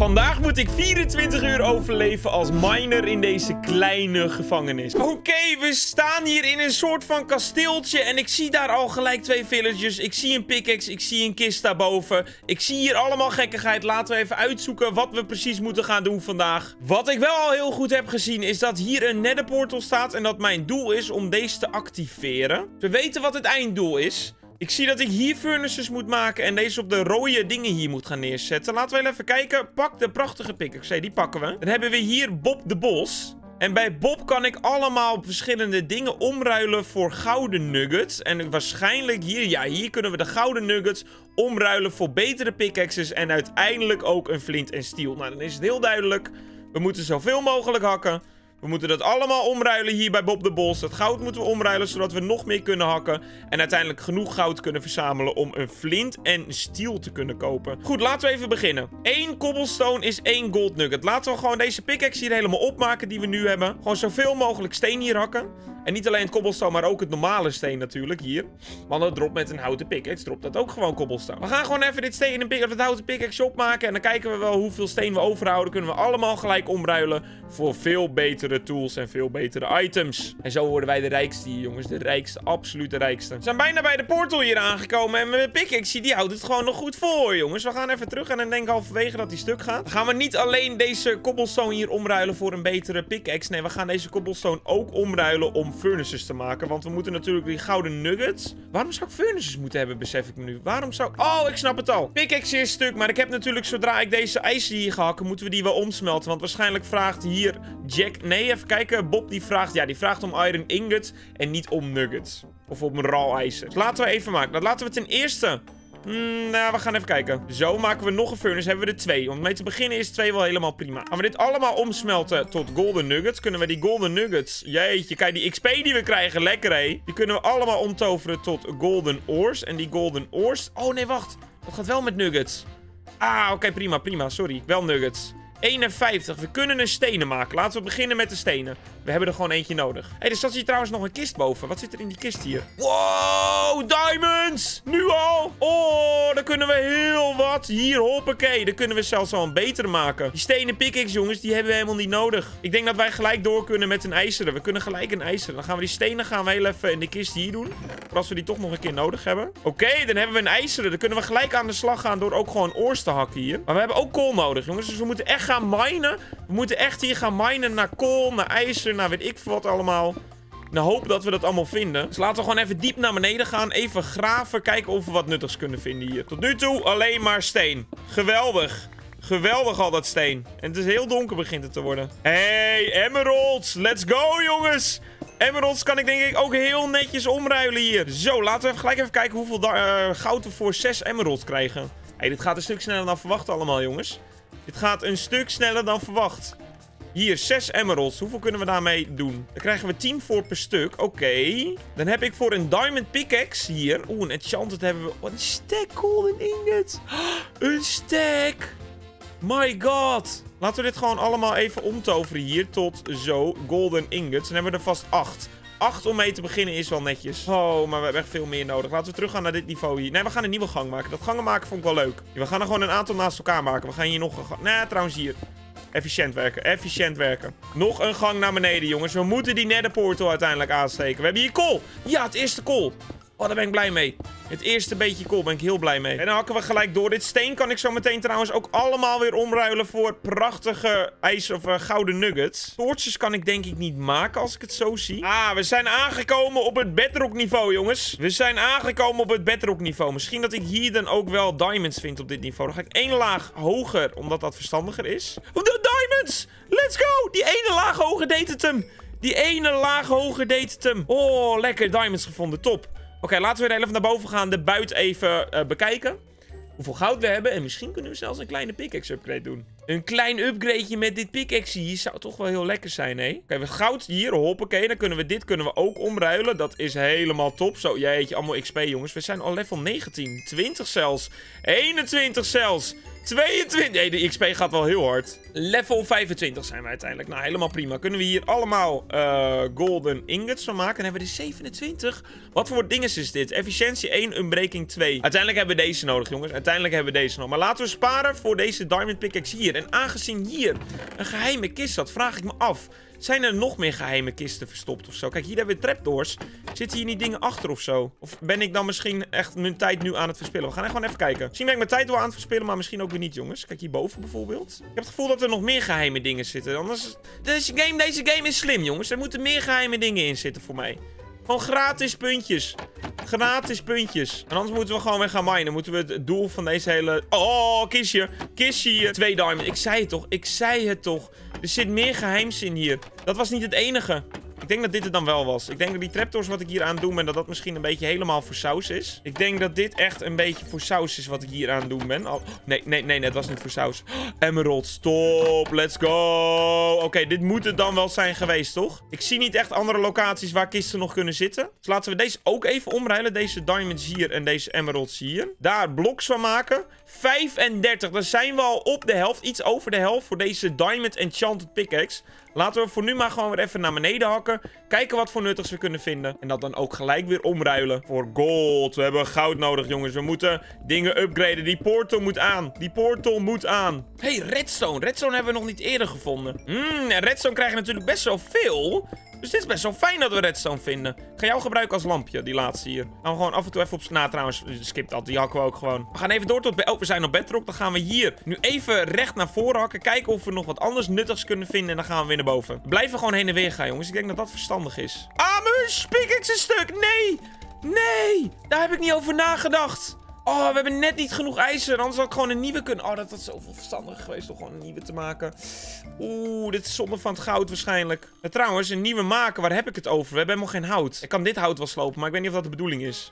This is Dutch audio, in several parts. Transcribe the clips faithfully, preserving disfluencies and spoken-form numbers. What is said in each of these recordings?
Vandaag moet ik vierentwintig uur overleven als miner in deze kleine gevangenis. Oké, okay, we staan hier in een soort van kasteeltje. En ik zie daar al gelijk twee villagers. Ik zie een pickaxe, ik zie een kist daarboven. Ik zie hier allemaal gekkigheid. Laten we even uitzoeken wat we precies moeten gaan doen vandaag. Wat ik wel al heel goed heb gezien is dat hier een netherportal staat. En dat mijn doel is om deze te activeren. We weten wat het einddoel is. Ik zie dat ik hier furnaces moet maken en deze op de rode dingen hier moet gaan neerzetten. Laten we wel even kijken. Pak de prachtige pickaxe, die pakken we. Dan hebben we hier Bob de Bos. En bij Bob kan ik allemaal verschillende dingen omruilen voor gouden nuggets. En waarschijnlijk hier, ja, hier kunnen we de gouden nuggets omruilen voor betere pickaxes. En uiteindelijk ook een flint en steel. Nou, dan is het heel duidelijk. We moeten zoveel mogelijk hakken. We moeten dat allemaal omruilen hier bij Bob de Bos. Het goud moeten we omruilen, zodat we nog meer kunnen hakken. En uiteindelijk genoeg goud kunnen verzamelen om een flint en steel te kunnen kopen. Goed, laten we even beginnen. Eén cobblestone is één gold nugget. Laten we gewoon deze pickaxe hier helemaal opmaken die we nu hebben. Gewoon zoveel mogelijk steen hier hakken. En niet alleen het cobblestone, maar ook het normale steen natuurlijk hier. Want het dropt met een houten pickaxe, dropt dat ook gewoon cobblestone. We gaan gewoon even dit steen en het houten pickaxe opmaken. En dan kijken we wel hoeveel steen we overhouden. Kunnen we allemaal gelijk omruilen voor veel betere tools en veel betere items. En zo worden wij de rijkste hier, jongens. De rijkste, absoluut de rijkste. We zijn bijna bij de portal hier aangekomen. En mijn pickaxe, die houdt het gewoon nog goed voor, jongens. We gaan even terug en dan denk ik halverwege dat die stuk gaat. Dan gaan we niet alleen deze cobblestone hier omruilen voor een betere pickaxe. Nee, we gaan deze cobblestone ook omruilen om furnaces te maken. Want we moeten natuurlijk die gouden nuggets. Waarom zou ik furnaces moeten hebben, besef ik me nu. Waarom zou ik... Oh, ik snap het al. Pickaxe is stuk, maar ik heb natuurlijk zodra ik deze ijzer hier ga hakken, moeten we die wel omsmelten. Want waarschijnlijk vraagt hier Jack... Nee, even kijken. Bob die vraagt... Ja, die vraagt om iron ingots en niet om nuggets. Of om raw ijzer. Dus laten we even maken. Dat laten we ten eerste... Hmm, nou, we gaan even kijken. Zo maken we nog een furnace. Hebben we er twee. Om mee te beginnen is twee wel helemaal prima. Gaan we dit allemaal omsmelten tot golden nuggets. Kunnen we die golden nuggets... Jeetje, kijk die X P die we krijgen. Lekker, hé. Die kunnen we allemaal omtoveren tot golden ores. En die golden ores... Oh, nee, wacht. Dat gaat wel met nuggets. Ah, oké, okay, prima, prima. Sorry. Wel nuggets. eenenvijftig. We kunnen een stenen maken. Laten we beginnen met de stenen. We hebben er gewoon eentje nodig. Hé, hey, er staat hier trouwens nog een kist boven. Wat zit er in die kist hier? Wow, diamonds! Nu al? Oh, dan kunnen we heel wat. Hier, hoppakee. Dan kunnen we zelfs al een betere maken. Die stenen pickaxe, jongens, die hebben we helemaal niet nodig. Ik denk dat wij gelijk door kunnen met een ijzeren. We kunnen gelijk een ijzeren. Dan gaan we die stenen gaan we heel even in de kist hier doen. Voor als we die toch nog een keer nodig hebben. Oké, okay, dan hebben we een ijzeren. Dan kunnen we gelijk aan de slag gaan door ook gewoon oors te hakken hier. Maar we hebben ook kool nodig, jongens. Dus we moeten echt gaan minen. We moeten echt hier gaan minen naar kool, naar ijzer, naar weet ik veel wat allemaal. Nou, hoop dat we dat allemaal vinden. Dus laten we gewoon even diep naar beneden gaan. Even graven. Kijken of we wat nuttigs kunnen vinden hier. Tot nu toe alleen maar steen. Geweldig. Geweldig al dat steen. En het is heel donker begint het te worden. Hey, emeralds. Let's go, jongens. Emeralds kan ik denk ik ook heel netjes omruilen hier. Zo, laten we even gelijk even kijken hoeveel uh, goud we voor zes emeralds krijgen. Hey, dit gaat een stuk sneller dan verwacht allemaal, jongens. Dit gaat een stuk sneller dan verwacht. Hier, zes emeralds. Hoeveel kunnen we daarmee doen? Dan krijgen we tien voor per stuk. Oké. Okay. Dan heb ik voor een diamond pickaxe hier. Oeh, een enchanted hebben we... Oh, een stack golden ingots. Oh, een stack. My god. Laten we dit gewoon allemaal even omtoveren hier tot zo golden ingots. Dan hebben we er vast acht. acht om mee te beginnen is wel netjes. Oh, maar we hebben echt veel meer nodig. Laten we teruggaan naar dit niveau hier. Nee, we gaan een nieuwe gang maken. Dat gangen maken vond ik wel leuk. We gaan er gewoon een aantal naast elkaar maken. We gaan hier nog een gang... Nee, trouwens hier. Efficiënt werken. Efficiënt werken. Nog een gang naar beneden, jongens. We moeten die netherportal uiteindelijk aansteken. We hebben hier kool. Ja, het eerste kool. Oh, daar ben ik blij mee. Het eerste beetje kool ben ik heel blij mee. En dan hakken we gelijk door. Dit steen kan ik zo meteen trouwens ook allemaal weer omruilen voor prachtige ijs of uh, gouden nuggets. Toortjes kan ik denk ik niet maken als ik het zo zie. Ah, we zijn aangekomen op het bedrock niveau, jongens. We zijn aangekomen op het bedrock niveau. Misschien dat ik hier dan ook wel diamonds vind op dit niveau. Dan ga ik één laag hoger, omdat dat verstandiger is. Oh, de diamonds! Let's go! Die ene laag hoger deed het hem. Die ene laag hoger deed het hem. Oh, lekker diamonds gevonden. Top. Oké, okay, laten we er even naar boven gaan. De buit even uh, bekijken. Hoeveel goud we hebben. En misschien kunnen we zelfs een kleine pickaxe upgrade doen. Een klein upgradeje met dit pickaxe hier zou toch wel heel lekker zijn, hè? Oké, okay, we goud hier. Hoppakee. Dan kunnen we dit kunnen we ook omruilen. Dat is helemaal top. Zo, jeetje, allemaal X P, jongens. We zijn al level negentien. twintig zelfs. eenentwintig zelfs. tweeëntwintig. Nee, de X P gaat wel heel hard. Level vijfentwintig zijn we uiteindelijk. Nou, helemaal prima. Kunnen we hier allemaal uh, golden ingots van maken. Dan hebben we de zevenentwintig. Wat voor dinges is dit? Efficiëntie één, unbreaking twee. Uiteindelijk hebben we deze nodig, jongens. Uiteindelijk hebben we deze nog. Maar laten we sparen voor deze diamond pickaxe hier. En aangezien hier een geheime kist zat, vraag ik me af. Zijn er nog meer geheime kisten verstopt of zo? Kijk, hier hebben we trapdoors. Zitten hier niet dingen achter of zo? Of ben ik dan misschien echt mijn tijd nu aan het verspillen? We gaan echt gewoon even kijken. Misschien ben ik mijn tijd wel aan het verspillen, maar misschien ook weer niet, jongens. Kijk, hierboven bijvoorbeeld. Ik heb het gevoel dat er nog meer geheime dingen zitten. Anders... Deze game, deze game is slim, jongens. Er moeten meer geheime dingen in zitten voor mij. Gewoon gratis puntjes. Gratis puntjes. En anders moeten we gewoon weer gaan minen. Moeten we het doel van deze hele... Oh, kistje. Kistje hier. Twee diamond. Ik zei het toch. Ik zei het toch. Er zit meer geheims in hier. Dat was niet het enige. Ik denk dat dit het dan wel was. Ik denk dat die trapdoors wat ik hier aan doen ben, dat dat misschien een beetje helemaal voor saus is. Ik denk dat dit echt een beetje voor saus is wat ik hier aan doen ben. Oh, nee, nee, nee, het was niet voor saus. Oh, Emerald, stop. Let's go. Oké, okay, dit moet het dan wel zijn geweest, toch? Ik zie niet echt andere locaties waar kisten nog kunnen zitten. Dus laten we deze ook even omruilen. Deze diamonds hier en deze emeralds hier. Daar bloks van maken. vijfendertig. Dan zijn we al op de helft. Iets over de helft voor deze diamond enchanted pickaxe. Laten we voor nu maar gewoon weer even naar beneden hakken. Kijken wat voor nuttigs we kunnen vinden. En dat dan ook gelijk weer omruilen voor gold. We hebben goud nodig, jongens. We moeten dingen upgraden. Die portal moet aan. Die portal moet aan. Hey, redstone. Redstone hebben we nog niet eerder gevonden. Hmm, en redstone krijgen natuurlijk best wel veel. Dus dit is best wel fijn dat we redstone vinden. Ik ga jou gebruiken als lampje, die laatste hier. Gaan we gewoon af en toe even op... Nou, trouwens, skip dat. Die hakken we ook gewoon. We gaan even door tot... Oh, we zijn op bedrock. Dan gaan we hier nu even recht naar voren hakken. Kijken of we nog wat anders nuttigs kunnen vinden. En dan gaan we weer naar boven. We blijven gewoon heen en weer gaan, jongens. Ik denk dat dat verstandig is. Ah, mijn pickaxe is stuk. Nee. Nee. Daar heb ik niet over nagedacht. Oh, we hebben net niet genoeg ijzer. Anders had ik gewoon een nieuwe kunnen... Oh, dat was zoveel verstandiger geweest om gewoon een nieuwe te maken. Oeh, dit is zonde van het goud waarschijnlijk. En trouwens, een nieuwe maken, waar heb ik het over? We hebben helemaal geen hout. Ik kan dit hout wel slopen, maar ik weet niet of dat de bedoeling is.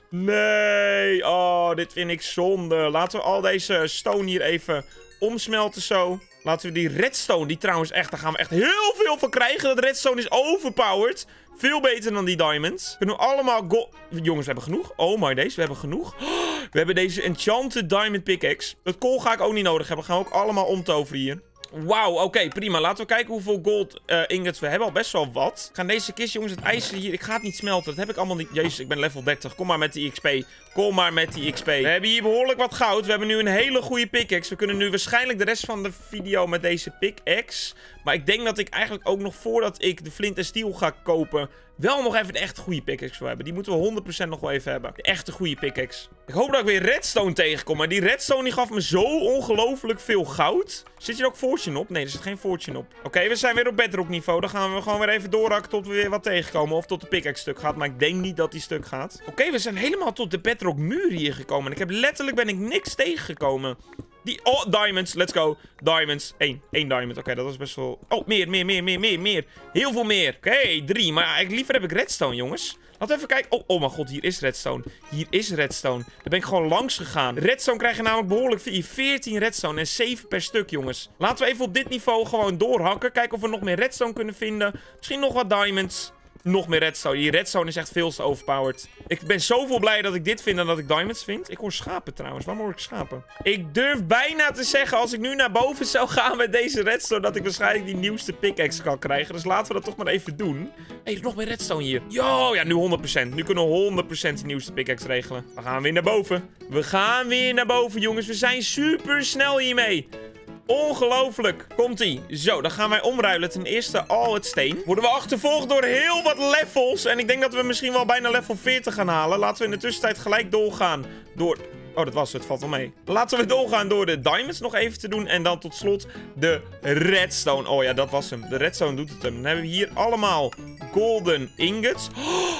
Nee. Oh, dit vind ik zonde. Laten we al deze stone hier even omsmelten zo. Laten we die redstone, die trouwens echt... Daar gaan we echt heel veel van krijgen. Dat redstone is overpowered. Veel beter dan die diamonds. Kunnen we allemaal gold... Jongens, we hebben genoeg. Oh my days, we hebben genoeg. We hebben deze enchanted diamond pickaxe. Dat kool ga ik ook niet nodig hebben. Gaan we ook allemaal omtoveren hier. Wauw, oké, okay, prima. Laten we kijken hoeveel gold uh, ingots we hebben. Al best wel wat. Gaan deze kist, jongens, het ijzer hier... Ik ga het niet smelten. Dat heb ik allemaal niet... Jezus, ik ben level dertig. Kom maar met die X P. Kom maar met die X P. We hebben hier behoorlijk wat goud. We hebben nu een hele goede pickaxe. We kunnen nu waarschijnlijk de rest van de video met deze pickaxe. Maar ik denk dat ik eigenlijk ook nog voordat ik de flint en steel ga kopen... wel nog even de echte goede pickaxe voor hebben. Die moeten we honderd procent nog wel even hebben. De echte goede pickaxe. Ik hoop dat ik weer redstone tegenkom. Maar die redstone die gaf me zo ongelooflijk veel goud. Zit hier ook fortune op? Nee, er zit geen fortune op. Oké, okay, we zijn weer op bedrock niveau. Dan gaan we gewoon weer even doorhakken tot we weer wat tegenkomen. Of tot de pickaxe stuk gaat. Maar ik denk niet dat die stuk gaat. Oké, okay, we zijn helemaal tot de bedrock muur hier gekomen. En ik heb letterlijk ben ik niks tegengekomen. Die... Oh, diamonds. Let's go. Diamonds. Eén. Eén diamond. Oké, okay, dat was best wel... Oh, meer, meer, meer, meer, meer, meer. Heel veel meer. Oké, okay, drie. Maar ja, liever heb ik redstone, jongens. Laten we even kijken. Oh, oh mijn god, hier is redstone. Hier is redstone. Daar ben ik gewoon langs gegaan. Redstone krijg je namelijk behoorlijk veel. veertien redstone en zeven per stuk, jongens. Laten we even op dit niveau gewoon doorhakken. Kijken of we nog meer redstone kunnen vinden. Misschien nog wat diamonds. Nog meer redstone. Die redstone is echt veel te overpowered. Ik ben zoveel blij dat ik dit vind dan dat ik diamonds vind. Ik hoor schapen trouwens. Waarom hoor ik schapen? Ik durf bijna te zeggen als ik nu naar boven zou gaan met deze redstone... dat ik waarschijnlijk die nieuwste pickaxe kan krijgen. Dus laten we dat toch maar even doen. Hé, hey, er is nog meer redstone hier. Yo, ja, nu honderd procent. Nu kunnen we honderd procent de nieuwste pickaxe regelen. We gaan weer naar boven. We gaan weer naar boven, jongens. We zijn super snel hiermee. Ongelooflijk. Komt-ie. Zo, dan gaan wij omruilen. Ten eerste al het steen. Worden we achtervolgd door heel wat levels. En ik denk dat we misschien wel bijna level veertig gaan halen. Laten we in de tussentijd gelijk doorgaan door... Oh, dat was het. Valt wel mee. Laten we doorgaan door de diamonds nog even te doen. En dan tot slot de redstone. Oh ja, dat was hem. De redstone doet het hem. Dan hebben we hier allemaal golden ingots. Oh,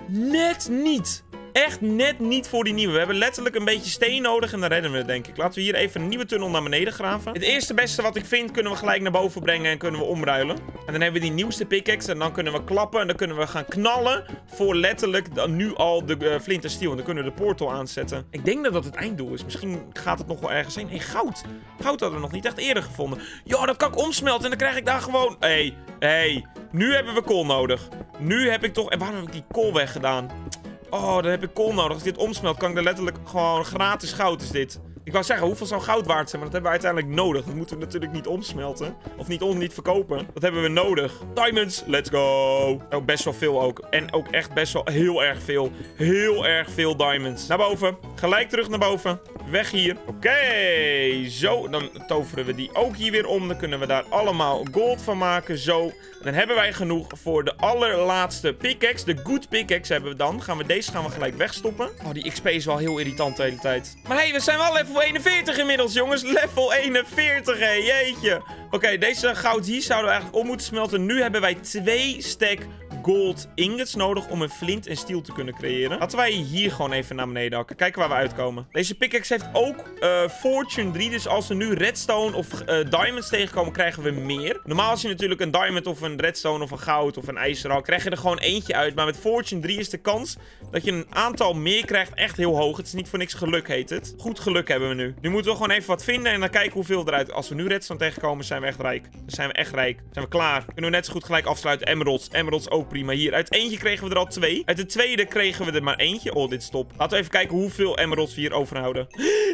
net niet. Echt net niet voor die nieuwe. We hebben letterlijk een beetje steen nodig en dan redden we het, denk ik. Laten we hier even een nieuwe tunnel naar beneden graven. Het eerste beste wat ik vind kunnen we gelijk naar boven brengen en kunnen we omruilen. En dan hebben we die nieuwste pickaxe en dan kunnen we klappen en dan kunnen we gaan knallen voor letterlijk dan nu al de uh, flint en steel. En dan kunnen we de portal aanzetten. Ik denk dat dat het einddoel is. Misschien gaat het nog wel ergens heen. Hé, hey, goud. Goud hadden we nog niet echt eerder gevonden. Ja, dat kan ik omsmelten en dan krijg ik daar gewoon... Hé, hey, hé. Hey. Nu hebben we kool nodig. Nu heb ik toch... En waarom heb ik die kool weggedaan? Oh, dan heb ik kool nodig. Als dit omsmelt, kan ik er letterlijk gewoon gratis goud is dit. Ik wou zeggen, hoeveel zou goud waard zijn? Maar dat hebben we uiteindelijk nodig. Dat moeten we natuurlijk niet omsmelten. Of niet om, niet verkopen. Dat hebben we nodig. Diamonds, let's go. Ook best wel veel ook. En ook echt best wel heel erg veel. Heel erg veel diamonds. Naar boven. Gelijk terug naar boven. Weg hier. Oké, okay. Zo, dan toveren we die ook hier weer om. Dan kunnen we daar allemaal gold van maken. Zo. En dan hebben wij genoeg voor de allerlaatste pickaxe. De good pickaxe hebben we dan. Gaan we deze gaan we gelijk wegstoppen. Oh, die X P is wel heel irritant de hele tijd. Maar hé, hey, we zijn wel level eenenveertig inmiddels, jongens. Level eenenveertig, hé. Jeetje. Oké, okay, deze goud hier zouden we eigenlijk op moeten smelten. Nu hebben wij twee stack gold ingots nodig om een flint en steel te kunnen creëren. Laten wij hier gewoon even naar beneden hakken. Kijken waar we uitkomen. Deze pickaxe heeft ook uh, Fortune drie. Dus als we nu redstone of uh, diamonds tegenkomen, krijgen we meer. Normaal als je natuurlijk een diamond of een redstone of een goud of een ijzerhak, krijg je er gewoon eentje uit. Maar met Fortune drie is de kans dat je een aantal meer krijgt echt heel hoog. Het is niet voor niks geluk, heet het. Goed geluk hebben we nu. Nu moeten we gewoon even wat vinden en dan kijken hoeveel eruit. Als we nu redstone tegenkomen, zijn we echt rijk. Dan zijn we echt rijk. Zijn we klaar. Kunnen we net zo goed gelijk afsluiten. Emeralds. Emeralds ook prima. Hier, uit eentje kregen we er al twee. Uit de tweede kregen we er maar eentje. Oh, dit stop. Laten we even kijken hoeveel emeralds we hier overhouden.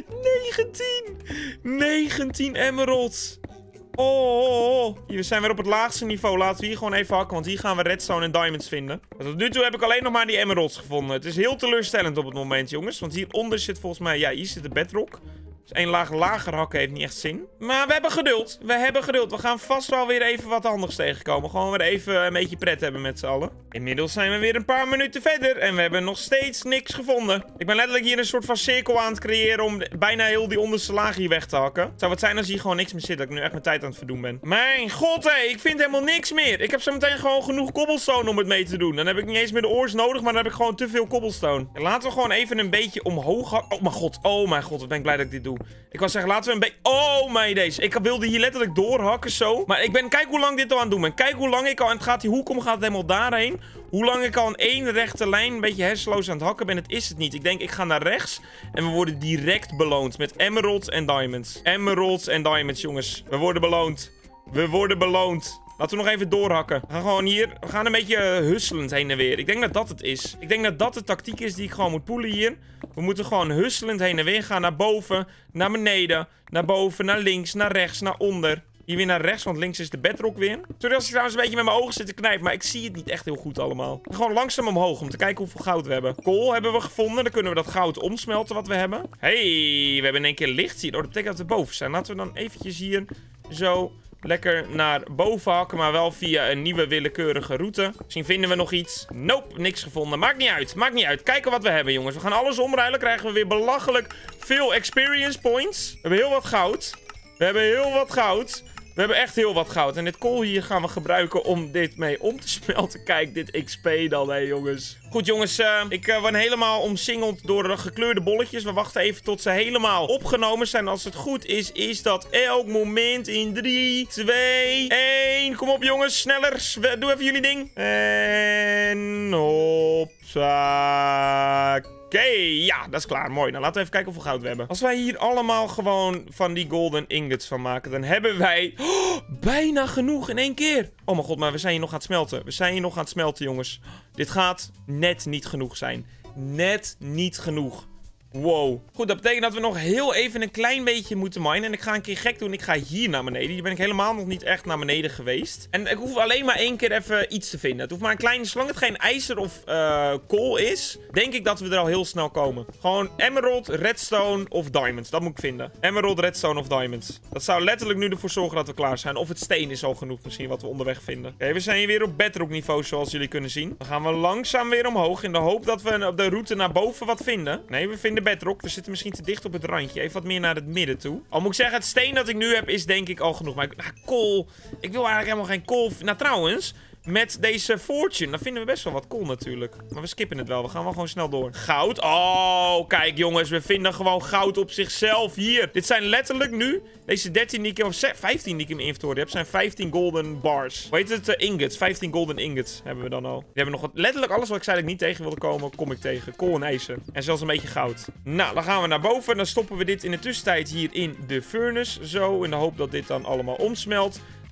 negentien! negentien emeralds! Oh, oh, oh. Hier, we zijn weer op het laagste niveau. Laten we hier gewoon even hakken, want hier gaan we redstone en diamonds vinden. Tot nu toe heb ik alleen nog maar die emeralds gevonden. Het is heel teleurstellend op het moment, jongens. Want hieronder zit volgens mij... Ja, hier zit de bedrock. Dus één laag lager hakken heeft niet echt zin. Maar we hebben geduld. We hebben geduld. We gaan vast wel weer even wat handigs tegenkomen. Gewoon weer even een beetje pret hebben met z'n allen. Inmiddels zijn we weer een paar minuten verder. En we hebben nog steeds niks gevonden. Ik ben letterlijk hier een soort van cirkel aan het creëren om bijna heel die onderste laag hier weg te hakken. Zou het zijn als hier gewoon niks meer zit. Dat ik nu echt mijn tijd aan het verdoen ben. Mijn god, hé. Ik vind helemaal niks meer. Ik heb zo meteen gewoon genoeg cobblestone om het mee te doen. Dan heb ik niet eens meer de oors nodig, maar dan heb ik gewoon te veel cobblestone. En laten we gewoon even een beetje omhoog hakken. Oh mijn god. Oh mijn god. Wat ben ik blij dat ik dit doe. Ik wou zeggen, laten we een beetje... Oh mijn deze. Ik wilde hier letterlijk doorhakken zo. Maar ik ben... Kijk hoe lang dit al aan het doen ben. Kijk hoe lang ik al... En het gaat die hoek om, gaat het helemaal daarheen. Hoe lang ik al in één rechte lijn een beetje hersenloos aan het hakken ben. Het is het niet. Ik denk, ik ga naar rechts. En we worden direct beloond met emeralds en diamonds. Emeralds en diamonds, jongens. We worden beloond. We worden beloond. Laten we nog even doorhakken. We gaan gewoon hier... We gaan een beetje husselend heen en weer. Ik denk dat dat het is. Ik denk dat dat de tactiek is die ik gewoon moet poelen hier. We moeten gewoon husselend heen en weer gaan. Naar boven, naar beneden, naar boven, naar links, naar rechts, naar onder. Hier weer naar rechts, want links is de bedrock weer. Sorry als ik trouwens een beetje met mijn ogen zit te knijpen, maar ik zie het niet echt heel goed allemaal. Gewoon langzaam omhoog om te kijken hoeveel goud we hebben. Kool hebben we gevonden. Dan kunnen we dat goud omsmelten wat we hebben. Hey, we hebben in één keer licht hier. Oh, dat betekent dat we boven zijn. Laten we dan eventjes hier zo... Lekker naar boven hakken, maar wel via een nieuwe willekeurige route. Misschien vinden we nog iets. Nope, niks gevonden. Maakt niet uit, maakt niet uit. Kijken wat we hebben, jongens. We gaan alles omruilen. Krijgen we weer belachelijk veel experience points. We hebben heel wat goud. We hebben heel wat goud. We hebben echt heel wat goud. En dit kool hier gaan we gebruiken om dit mee om te smelten. Kijk, dit X P dan, hé jongens. Goed jongens, uh, ik uh, ben helemaal omsingeld door de gekleurde bolletjes. We wachten even tot ze helemaal opgenomen zijn. Als het goed is, is dat elk moment in drie, twee, één. Kom op jongens, sneller. Doe even jullie ding. En hopsa. Oké, okay, ja, dat is klaar. Mooi. Nou, laten we even kijken hoeveel goud we hebben. Als wij hier allemaal gewoon van die golden ingots van maken, dan hebben wij oh, bijna genoeg in één keer. Oh mijn god, maar we zijn hier nog aan het smelten. We zijn hier nog aan het smelten, jongens. Dit gaat net niet genoeg zijn. Net niet genoeg. Wow. Goed, dat betekent dat we nog heel even een klein beetje moeten minen. En ik ga een keer gek doen. Ik ga hier naar beneden. Hier ben ik helemaal nog niet echt naar beneden geweest. En ik hoef alleen maar één keer even iets te vinden. Het hoeft maar een klein... Zolang het geen ijzer of uh, kool is, denk ik dat we er al heel snel komen. Gewoon emerald, redstone of diamonds. Dat moet ik vinden. Emerald, redstone of diamonds. Dat zou letterlijk nu ervoor zorgen dat we klaar zijn. Of het steen is al genoeg misschien wat we onderweg vinden. Oké, okay, we zijn hier weer op bedrock niveau zoals jullie kunnen zien. Dan gaan we langzaam weer omhoog in de hoop dat we op de route naar boven wat vinden. Nee, we vinden bedrock. We zitten misschien te dicht op het randje. Even wat meer naar het midden toe. Al moet ik zeggen, het steen dat ik nu heb is denk ik al genoeg. Maar ah, kool. Ik wil eigenlijk helemaal geen kool. Nou trouwens, met deze fortune, dan vinden we best wel wat kool natuurlijk. Maar we skippen het wel. We gaan wel gewoon snel door. Goud. Oh, kijk jongens. We vinden gewoon goud op zichzelf hier. Dit zijn letterlijk nu, deze dertien die ik, of vijftien die ik in mijn inventory heb, zijn vijftien golden bars. Hoe heet het? Uh, ingots. vijftien golden ingots hebben we dan al. We hebben nog wat, letterlijk alles wat ik zei dat ik niet tegen wilde komen, kom ik tegen. Kool en ijzer. En zelfs een beetje goud. Nou, dan gaan we naar boven. Dan stoppen we dit in de tussentijd hier in de furnace. Zo, in de hoop dat dit dan allemaal omsmelt.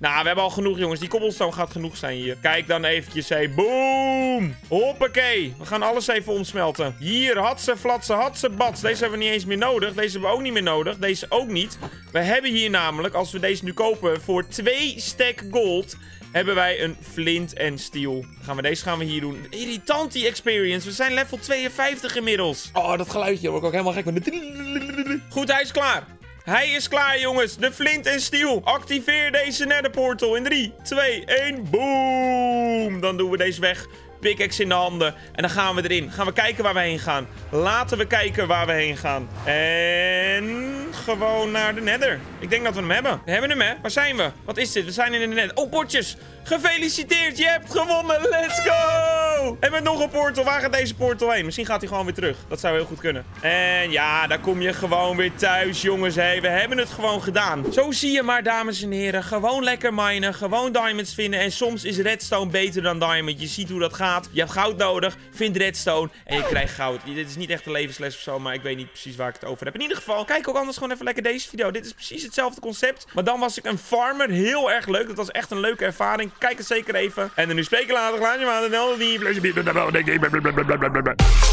Nou, we hebben al genoeg, jongens. Die cobblestone gaat genoeg zijn hier. Kijk dan eventjes, hé. Boom! Hoppakee. We gaan alles even omsmelten. Hier, hatse, flatse, hatse, bats. Deze hebben we niet eens meer nodig. Deze hebben we ook niet meer nodig. Deze ook niet. We hebben hier namelijk, als we deze nu kopen, voor twee stack gold... hebben wij een flint en steel. Dan gaan we deze gaan we hier doen. Irritant die experience. We zijn level tweeënvijftig inmiddels. Oh, dat geluidje word ik ook helemaal gek van. Goed, hij is klaar. Hij is klaar, jongens. De flint en steel. Activeer deze netherportal in drie, twee, één. Boom. Dan doen we deze weg. Pickaxe in de handen. En dan gaan we erin. Gaan we kijken waar we heen gaan. Laten we kijken waar we heen gaan. En gewoon naar de nether. Ik denk dat we hem hebben. We hebben hem, hè? Waar zijn we? Wat is dit? We zijn in de nether. Oh, bordjes. Gefeliciteerd. Je hebt gewonnen. Let's go. En met nog een portal. Waar gaat deze portal heen? Misschien gaat hij gewoon weer terug. Dat zou heel goed kunnen. En ja, daar kom je gewoon weer thuis, jongens. Hey, we hebben het gewoon gedaan. Zo zie je maar, dames en heren. Gewoon lekker minen. Gewoon diamonds vinden. En soms is redstone beter dan diamond. Je ziet hoe dat gaat. Je hebt goud nodig, vind redstone en je krijgt goud. Dit is niet echt een levensles of zo, maar ik weet niet precies waar ik het over heb. In ieder geval, kijk ook anders gewoon even lekker deze video. Dit is precies hetzelfde concept, maar dan was ik een farmer. Heel erg leuk, dat was echt een leuke ervaring. Kijk het zeker even. En dan nu spreken later, glaasje maar, en dan die...